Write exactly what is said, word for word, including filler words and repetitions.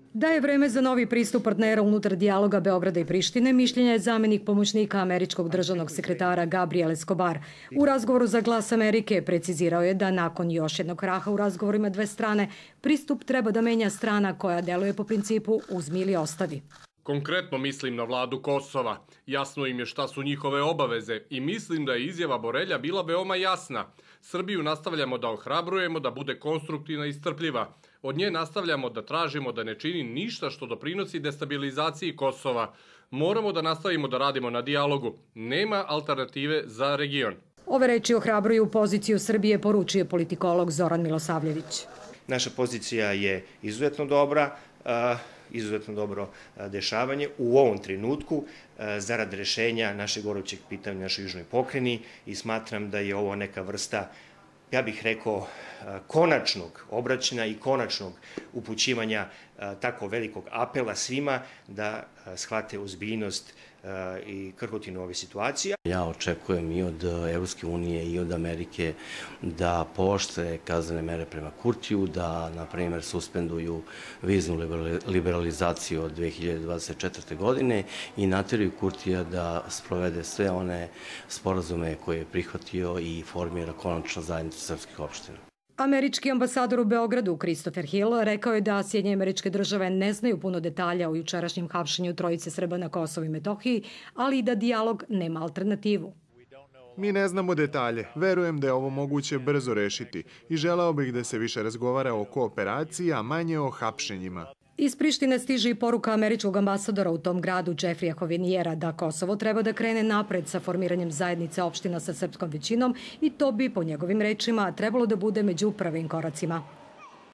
Da je vreme za novi pristup partnera unutar dijaloga Beograda i Prištine, mišljenja je zamenik pomoćnika američkog državnog sekretara Gabriel Escobar. U razgovoru za Glas Amerike precizirao je da nakon još jednog kraha u razgovorima dve strane, pristup treba da menja strana koja deluje po principu uzmi ili ostavi. Konkretno mislim na vladu Kosova. Jasno im je šta su njihove obaveze i mislim da je izjava Borelja bila veoma jasna. Srbiju nastavljamo da ohrabrujemo, da bude konstruktivna i strpljiva. Od nje nastavljamo da tražimo da ne čini ništa što doprinosi destabilizaciji Kosova. Moramo da nastavimo da radimo na dijalogu. Nema alternative za region. Ove reči ohrabruju poziciju Srbije, poručuje politikolog Zoran Milosavljević. Naša pozicija je izuzetno dobra, izuzetno dobro dešavanje u ovom trenutku zarad rešenja našeg gorućeg pitanja u našoj južnoj pokrajini i smatram da je ovo neka vrsta, ja bih rekao, konačnog obraćanja i konačnog upućivanja tako velikog apela svima da shvate ozbiljnost i krhotinu ove situacije. Ja očekujem i od Evropske unije i od Amerike da pooštre kaznene mere prema Kurtiju, da, na primjer, suspenduju viznu liberalizaciju od dve hiljade dvadeset četvrte. godine i nateraju Kurtija da sprovede sve one sporazume koje je prihvatio i formira konačno zajednicu srpskih opština. Američki ambasador u Beogradu, Christopher Hill, rekao je da Sjedinjene Američke Države ne znaju puno detalja o jučerašnjem hapšenju trojice Srba na Kosovu i Metohiji, ali i da dijalog nema alternativu. Mi ne znamo detalje. Verujem da je ovo moguće brzo rešiti i želeo bih da se više razgovara o kooperaciji, a manje o hapšenjima. Iz Prištine stiže i poruka američkog ambasadora u tom gradu Jeffreyja Hovenijera da Kosovo treba da krene napred sa formiranjem zajednice opština sa srpskom većinom i to bi, po njegovim rečima, trebalo da bude među prvim koracima.